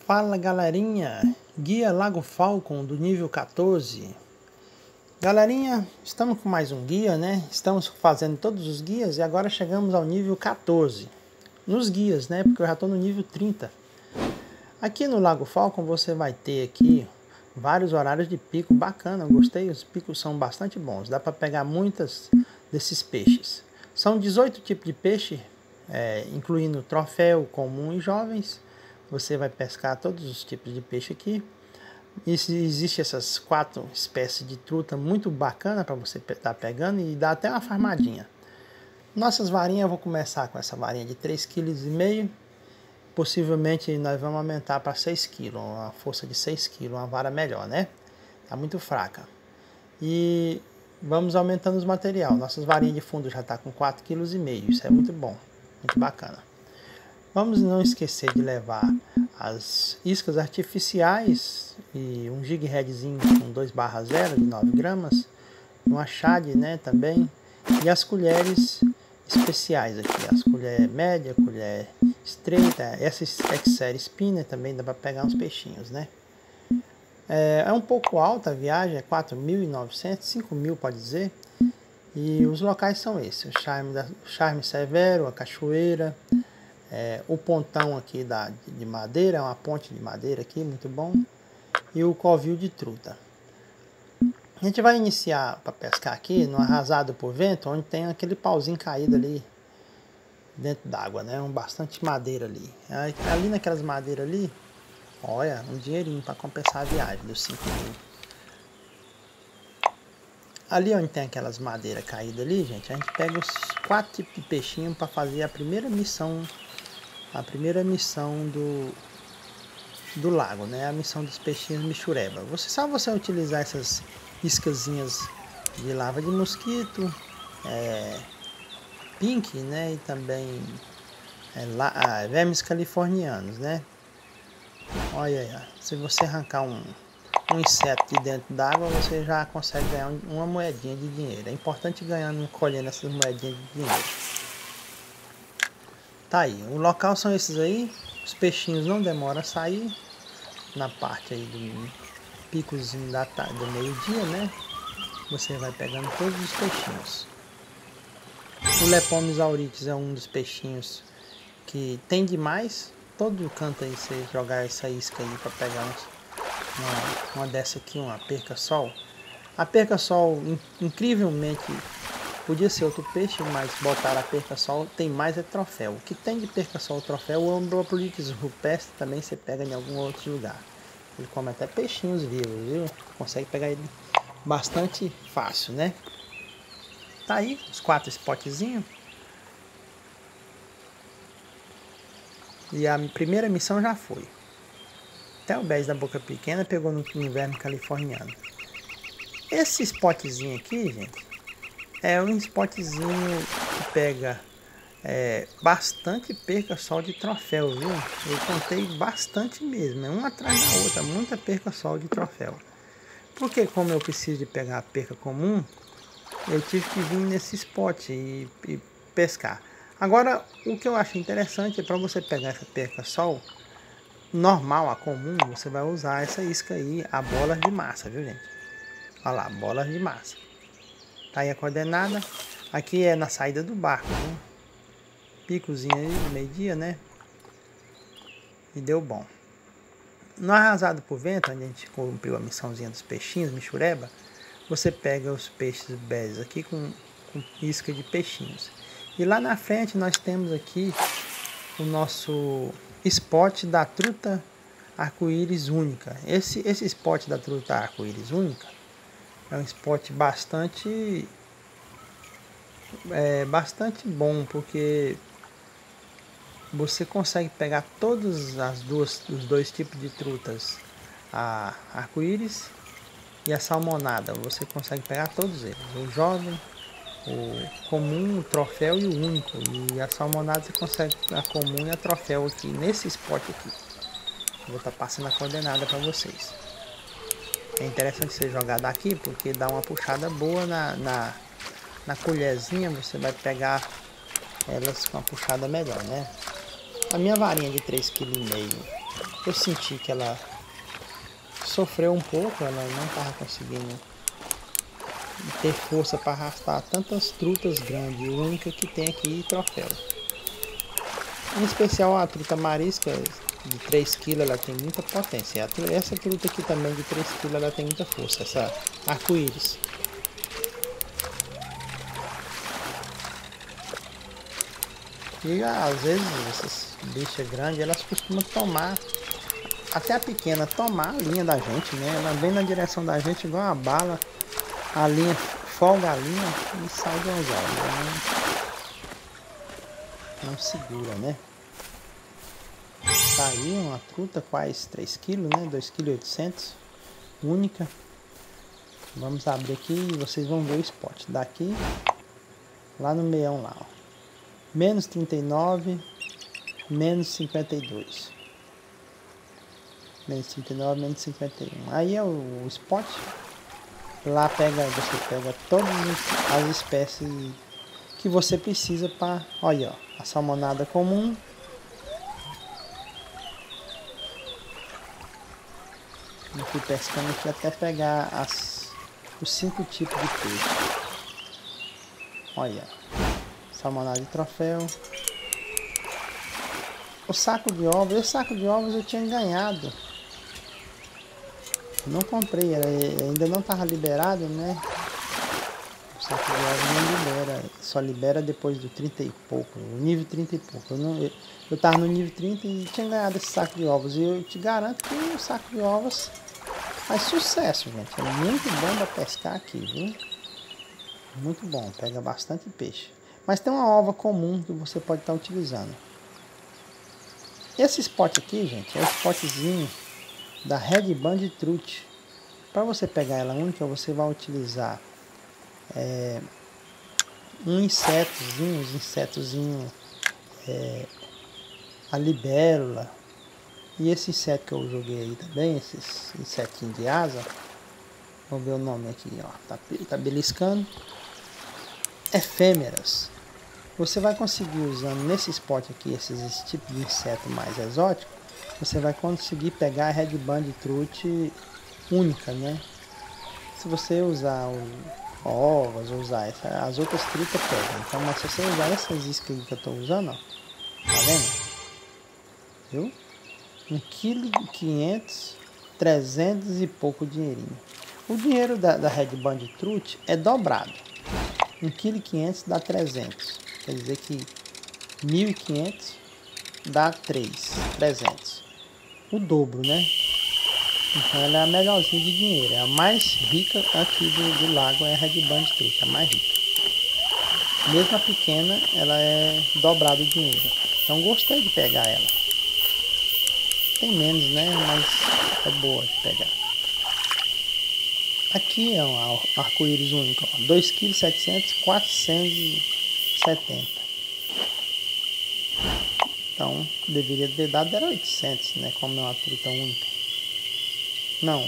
Fala galerinha, Guia Lago Falcon do nível 14. Galerinha, estamos com mais um guia, né? Estamos fazendo todos os guias e agora chegamos ao nível 14. Nos guias, né? Porque eu já estou no nível 30. Aqui no Lago Falcon você vai ter aqui vários horários de pico bacana. Eu gostei, os picos são bastante bons. Dá para pegar muitas desses peixes. São 18 tipos de peixe, incluindo troféu, comum e jovens. Você vai pescar todos os tipos de peixe aqui. Existem essas 4 espécies de truta muito bacana para você estar pegando e dá até uma farmadinha. Nossas varinhas, eu vou começar com essa varinha de 3,5 kg. Possivelmente nós vamos aumentar para 6 kg, uma força de 6 kg, uma vara melhor, né? Tá muito fraca. E vamos aumentando os material. Nossas varinhas de fundo já tá com 4,5 kg, isso é muito bom, muito bacana. Vamos não esquecer de levar as iscas artificiais e um jig headzinho com 2/0 de 9 gramas, uma shad, né, também, e as colheres especiais aqui, as colheres média, colher estreita, essa XL spinner também dá para pegar uns peixinhos, né. É um pouco alta a viagem, é 4.900, 5.000 pode dizer, e os locais são esses, o Charme Severo, a cachoeira, o pontão aqui de madeira, uma ponte de madeira aqui, muito bom, e o covil de truta. A gente vai iniciar para pescar aqui no Arrasado por Vento, onde tem aquele pauzinho caído ali dentro d'água, né? Bastante madeira ali. Ali naquelas madeiras ali, olha, um dinheirinho para compensar a viagem dos 5.000. Ali onde tem aquelas madeiras caídas ali, gente, a gente pega os 4 tipos de peixinhos para fazer a primeira missão. A primeira missão do lago, né? A missão dos peixinhos michureba. Só você utilizar essas iscazinhas de larva de mosquito, pink, né? E também vermes californianos, né? Olha aí, se você arrancar um inseto de dentro d'água, você já consegue ganhar uma moedinha de dinheiro. É importante colhendo essas moedinhas de dinheiro. Tá aí, o local são esses aí, os peixinhos não demoram a sair, na parte aí do picozinho do meio-dia, né? Você vai pegando todos os peixinhos. O Lepomis aurites é um dos peixinhos que tem demais, todo canto aí você jogar essa isca aí para pegar uma dessa aqui, uma perca-sol. A perca-sol, incrivelmente, podia ser outro peixe, mas botaram a perca-sol, tem mais troféu. O que tem de perca-sol troféu, o Ambropolites rupestre também você pega em algum outro lugar. Ele come até peixinhos vivos, viu? Consegue pegar ele bastante fácil, né? Tá aí, os 4 spotzinhos. E a primeira missão já foi. Até o Bez da boca pequena pegou no inverno californiano. Esse spotzinho aqui, gente, é um spotzinho que pega bastante perca-sol de troféu, viu? Eu contei bastante mesmo, uma atrás da outra, muita perca-sol de troféu. Porque como eu preciso de pegar a perca comum, eu tive que vir nesse spot e pescar. Agora, o que eu acho interessante é para você pegar essa perca-sol normal, a comum, você vai usar essa isca aí, a bola de massa, viu, gente? Olha lá, bolas de massa. Tá aí a coordenada. Aqui é na saída do barco, né? Picozinho aí no meio-dia, né? E deu bom. No Arrasado por Vento, onde a gente cumpriu a missãozinha dos peixinhos, michureba, você pega os peixes bés aqui com isca de peixinhos. E lá na frente nós temos aqui o nosso spot da truta arco-íris única. Esse spot da truta arco-íris única é um spot bastante bom, porque você consegue pegar todos os dois tipos de trutas, a arco-íris e a salmonada. Você consegue pegar todos eles, o jovem, o comum, o troféu e o único. E a salmonada você consegue a comum e a troféu aqui nesse spot aqui. Vou estar passando a coordenada para vocês. É interessante você jogar daqui, porque dá uma puxada boa na colherzinha, você vai pegar elas com uma puxada melhor, né? A minha varinha de 3,5 kg Eu senti que ela sofreu um pouco, ela não estava conseguindo ter força para arrastar tantas trutas grandes. A única que tem aqui troféu. Em especial a truta marisca de 3 kg, ela tem muita potência. Essa truta aqui também de 3 kg, ela tem muita força, essa arco-íris. E às vezes essas bichas grandes, elas costumam tomar, até a pequena, tomar a linha da gente, né? Ela vem na direção da gente igual uma bala, a linha folga a linha e sai do anzol. Não segura, né? Saiu uma truta quase 3 kg, né? 2,8 kg, única. Vamos abrir aqui e vocês vão ver o spot. Daqui, lá no meião lá, ó. Menos 39, menos 52. Menos 39, menos 51. Aí é o spot. Lá você pega todas as espécies que você precisa para... Olha, ó, a salmonada comum. Eu fui pescando aqui até pegar os 5 tipos de peixe. Olha, salmonada de troféu. O saco de ovos eu tinha ganhado. Não comprei, ainda não estava liberado, né? O saco de ovos não libera, só libera depois do 30 e pouco, o nível 30 e pouco. Eu tava no nível 30 e tinha ganhado esse saco de ovos. E eu te garanto que o saco de ovos faz sucesso, gente. É muito bom para pescar aqui, viu? Muito bom, pega bastante peixe. Mas tem uma ova comum que você pode estar utilizando. Esse spot aqui, gente, é o spotzinho da Red Band Trout. Para você pegar ela única, você vai utilizar um insetozinho, a libélula. E esse inseto que eu joguei aí também, esses insetinhos de asa. Vamos ver o nome aqui, ó. Tá beliscando. Efêmeras. Você vai conseguir usando nesse spot aqui, esses tipos de inseto mais exótico, você vai conseguir pegar a Red Band Trout única, né? Se você usar ovos, usar as outras trutas pegam. Então, mas se você usar essas iscas que eu tô usando, ó, tá vendo? Viu? 1,5 kg, 300 e pouco dinheirinho. O dinheiro da Red Band Trout é dobrado. 1,5 kg dá 300. Quer dizer que 1.500 dá 300. O dobro, né? Então ela é a melhorzinha de dinheiro. É a mais rica aqui do lago, é a Red Band Trout, a mais rica. Mesmo a pequena, ela é dobrado o dinheiro. Então gostei de pegar ela. Tem menos, né? Mas é boa de pegar. Aqui é um arco-íris único, 2,7 kg, 470. Então, deveria ter dado era 800, né? Como é uma truta única. Não.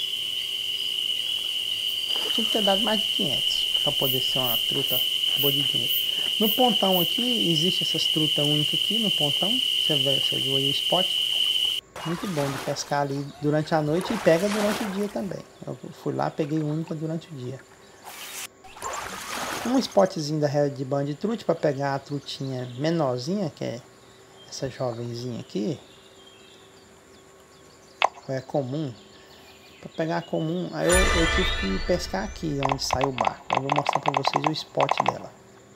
Tinha que ter dado mais de 500 para poder ser uma truta boa de dinheiro. No pontão aqui, existe essas trutas únicas aqui no pontão. Você viu aí o spot. Muito bom de pescar ali durante a noite e pega durante o dia também. Eu fui lá, peguei única durante o dia. Um spotzinho da Red Band Trout para pegar a trutinha menorzinha, que é essa jovenzinha aqui. É comum. Para pegar a comum, aí eu tive que pescar aqui, onde sai o barco. Eu vou mostrar para vocês o spot dela.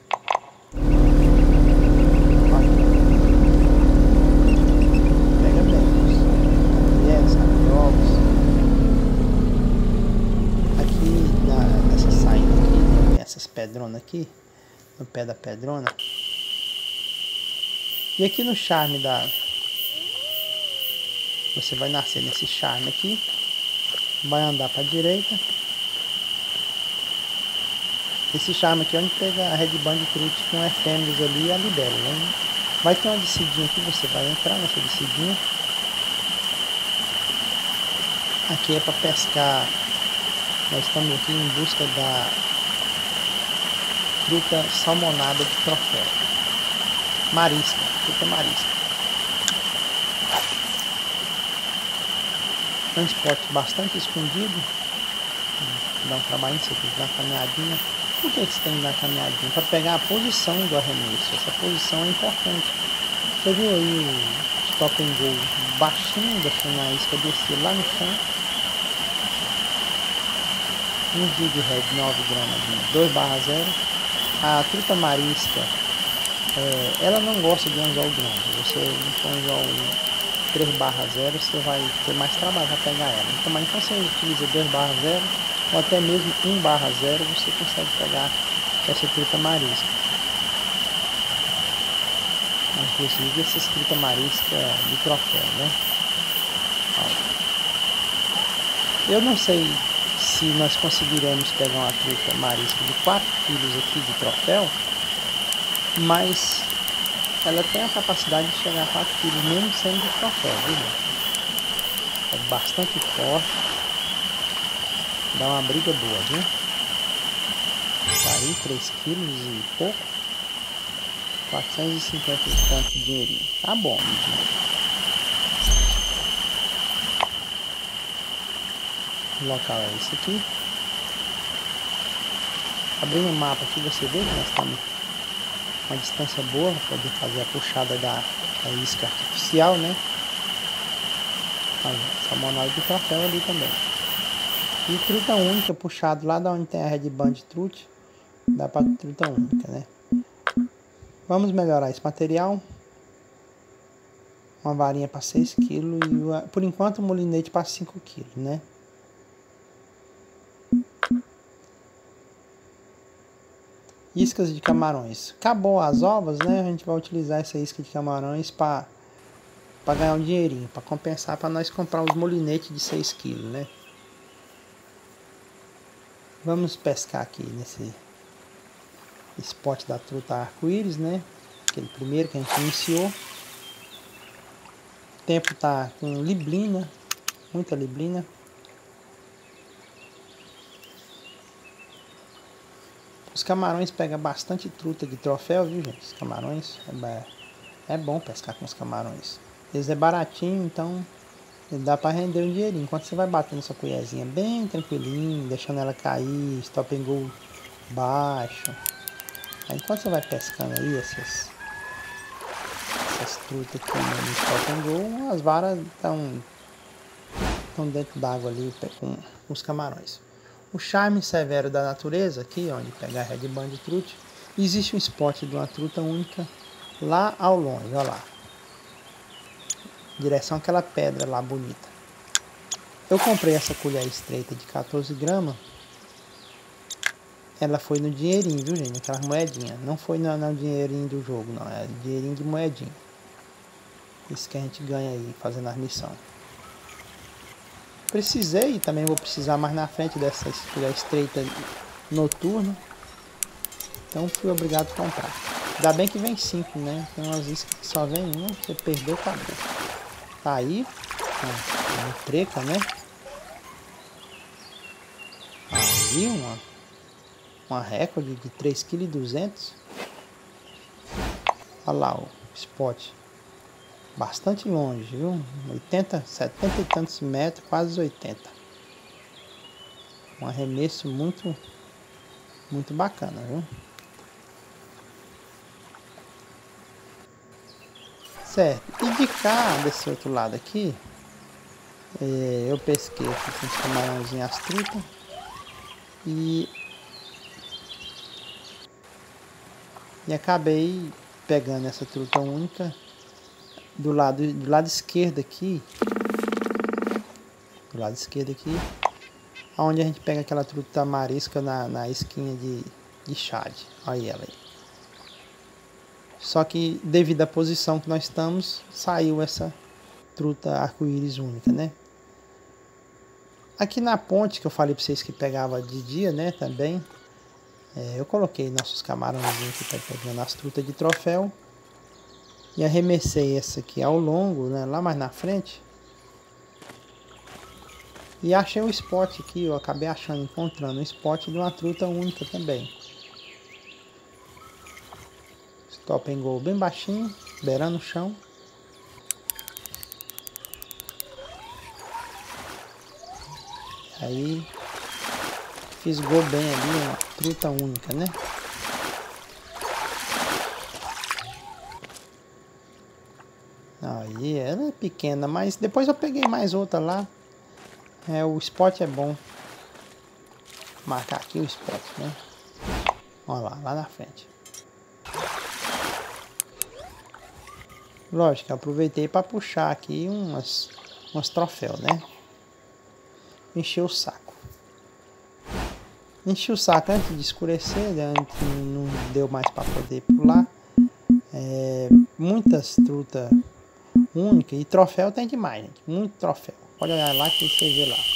Pedrona aqui, no pé da pedrona. E aqui no charme você vai nascer nesse charme aqui, vai andar para a direita. Esse charme aqui é onde pega a Red Band Trout com efêmeros ali e a libélula, né? Vai ter uma descidinha aqui, você vai entrar nessa descidinha. Aqui é para pescar. Nós estamos aqui em busca da truta salmonada de troféu. Marisca, truta marisca. É um spot bastante escondido. Dá um trabalho nisso aqui, dar uma caminhadinha. Por que você tem que dar uma caminhadinha? Para pegar a posição do arremesso. Essa posição é importante. Você viu aí o stop and go baixinho, deixando a isca descer lá no chão. Um dia de red 9 gramas de 2/0. A truta marisca, ela não gosta de anzol grande. Você com anzol 3/0, você vai ter mais trabalho para pegar ela. Então, mas então você utiliza 2/0 ou até mesmo 1/0, você consegue pegar essa truta marisca. Inclusive essa truta marisca de troféu, né? Eu não sei se nós conseguiremos pegar uma truta marisca de 4 kg aqui de troféu, mas ela tem a capacidade de chegar a 4 kg mesmo sendo de troféu, viu? É bastante forte, dá uma briga boa, viu? Tá aí 3 kg e pouco, 450 e tanto de dinheirinho, tá bom. O local é esse aqui. Abrindo o mapa aqui, você vê que nós estamos uma distância boa para poder fazer a puxada da isca artificial, né? Essa monóide de troféu ali também. E truta única puxado lá da onde tem a Red Band Trut, dá para truta única, né? Vamos melhorar esse material. Uma varinha para 6 kg e por enquanto o molinete para 5 kg, né? Iscas de camarões. Acabou as ovas, né? A gente vai utilizar essa isca de camarões para ganhar um dinheirinho, para compensar, para nós comprar os molinetes de 6 kg, né? Vamos pescar aqui nesse spot da truta arco-íris, né? Aquele primeiro que a gente iniciou. O tempo tá com liblina, muita liblina. Os camarões pegam bastante truta de troféu, viu, gente? Os camarões é bom pescar com os camarões. Eles é baratinho, então dá para render um dinheirinho. Enquanto você vai batendo sua colherzinha bem tranquilinho, deixando ela cair, stop and go baixo. Aí, enquanto você vai pescando aí essas trutas aqui no stop and go, as varas estão dentro d'água ali com os camarões. O charme severo da natureza, aqui onde pegar a Red Band Trut, existe um spot de uma truta única lá ao longe, olha lá. Em direção àquela pedra lá bonita. Eu comprei essa colher estreita de 14 gramas. Ela foi no dinheirinho, viu, gente? Aquela moedinha. Não foi no dinheirinho do jogo, não. É dinheirinho de moedinha. Isso que a gente ganha aí fazendo as missões. Precisei, também vou precisar mais na frente dessa colher estreita noturna. Então fui obrigado a comprar. Ainda bem que vem 5, né? Tem umas iscas que só vem uma, você perdeu, acabou. Tá aí, uma treca, né? Aí uma recorde de 3,2 kg. Olha lá o spot. Bastante longe, viu? 70 e tantos metros, quase 80. Um arremesso muito bacana, viu? Certo. E de cá, desse outro lado aqui, eu pesquei aqui com os camarãozinhos as trutas. E acabei pegando essa truta única do lado esquerdo aqui. Do lado esquerdo aqui. Onde a gente pega aquela truta marisca na esquinha de Chad. Olha ela aí. Só que devido à posição que nós estamos, saiu essa truta arco-íris única, né? Aqui na ponte que eu falei para vocês que pegava de dia, né, também. Eu coloquei nossos camarãozinhos que tá pegando as trutas de troféu. E arremessei essa aqui ao longo, né, lá mais na frente. E achei um spot aqui, eu acabei encontrando um spot de uma truta única também. Stop and go bem baixinho, beirando o chão. Aí fisgou bem ali, uma truta única, né? Aí ela é pequena, mas depois eu peguei mais outra lá. O spot é bom. Vou marcar aqui o spot, né? Olha lá na frente. Lógico, eu aproveitei para puxar aqui uns troféus, né? Encher o saco. Enchi o saco antes de escurecer, antes não deu mais para poder pular. Muitas trutas únicas e troféu tem demais, gente. Muito troféu. Pode olhar lá que você vê lá.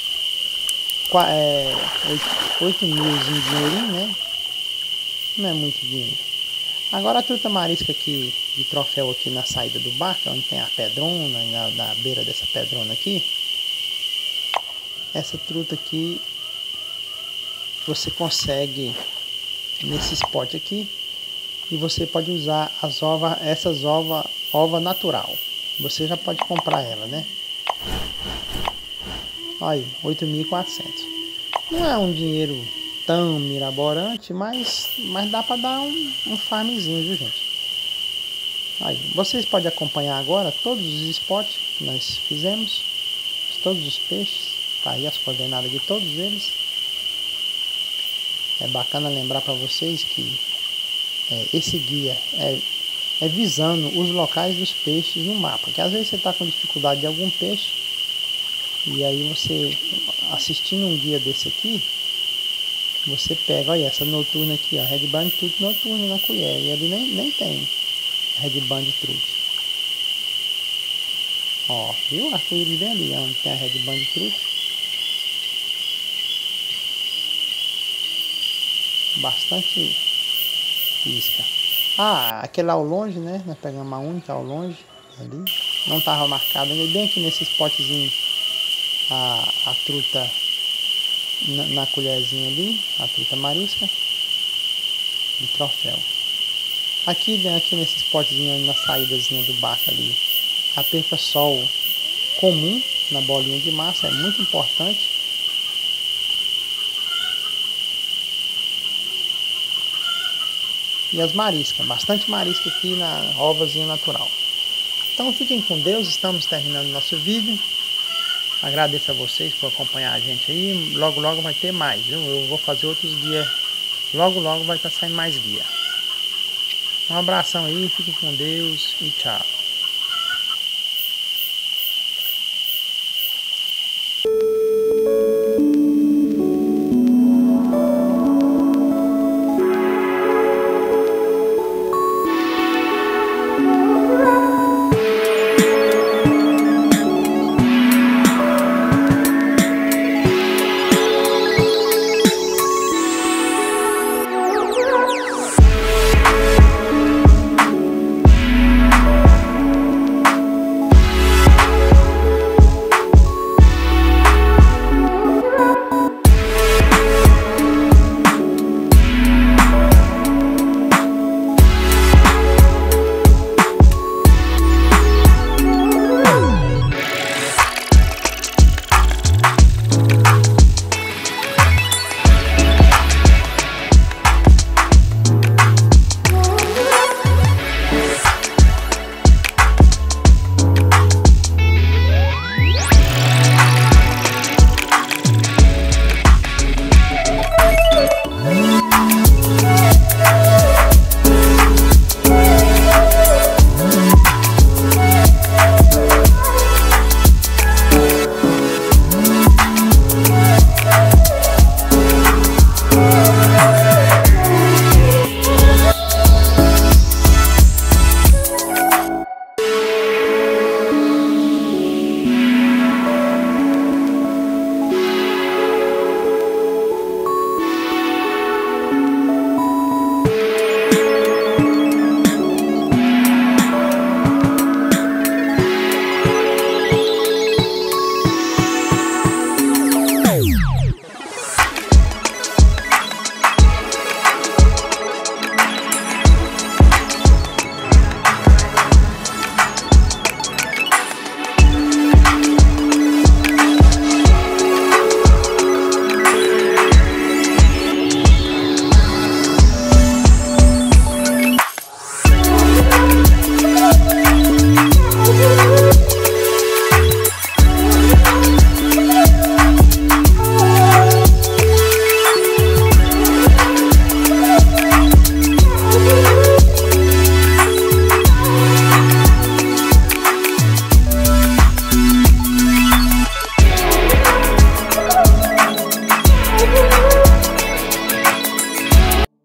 8 mil em dinheirinho, né? Não é muito dinheiro. Agora a truta marisca aqui de troféu aqui na saída do barco, onde tem a pedrona, na beira dessa pedrona aqui. Essa truta aqui você consegue nesse spot aqui e você pode usar essas ova natural. Você já pode comprar ela, né? Aí, 8.400. Não é um dinheiro tão mirabolante, mas dá para dar um farmzinho, viu, gente? Aí, vocês podem acompanhar agora todos os spots que nós fizemos, todos os peixes, tá aí as coordenadas de todos eles. É bacana lembrar para vocês que esse guia é visando os locais dos peixes no mapa, que às vezes você está com dificuldade de algum peixe, e aí você, assistindo um guia desse aqui, você pega, olha essa noturna aqui, ó, Red Band Truth noturna na colher, e ali nem tem Red Band Truth. Ó, viu? O arco-íris bem ali, onde tem a Red Band Truth. Bastante isca. Aquele lá ao longe, né? Nós pegamos uma única ao longe, ali. Não estava marcado ainda, bem aqui nesse spotzinho, a truta na colherzinha ali, a truta marisca de troféu. Aqui nesse spotzinho, na saídazinha do barco ali, a perca sol comum na bolinha de massa é muito importante. E as mariscas, bastante marisca aqui na ovazinha natural. Então fiquem com Deus, estamos terminando nosso vídeo. Agradeço a vocês por acompanhar a gente aí. Logo vai ter mais, viu? Eu vou fazer outros guias. Logo vai estar saindo mais guia. Um abração aí, fiquem com Deus e tchau.